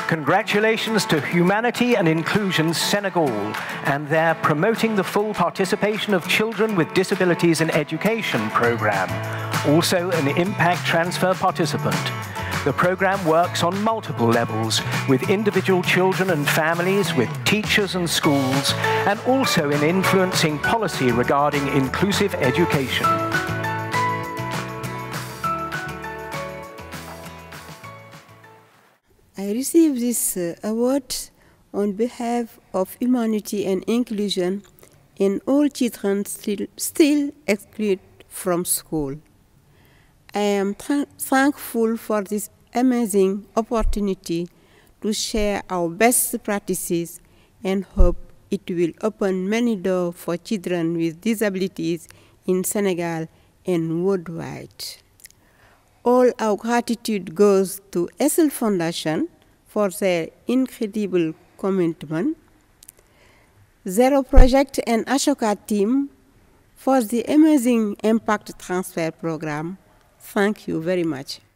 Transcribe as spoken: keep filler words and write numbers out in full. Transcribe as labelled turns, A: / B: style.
A: Congratulations to Humanity and Inclusion Senegal and their Promoting the Full Participation of Children with Disabilities in Education program, also an Impact Transfer participant. The program works on multiple levels with individual children and families, with teachers and schools, and also in influencing policy regarding inclusive education.
B: I received this uh, award on behalf of Humanity and Inclusion in all children still, still excluded from school. I am thankful for this amazing opportunity to share our best practices and hope it will open many doors for children with disabilities in Senegal and worldwide. All our gratitude goes to S L Foundation for their incredible commitment, Zero Project and Ashoka team for the amazing Impact Transfer program. Thank you very much.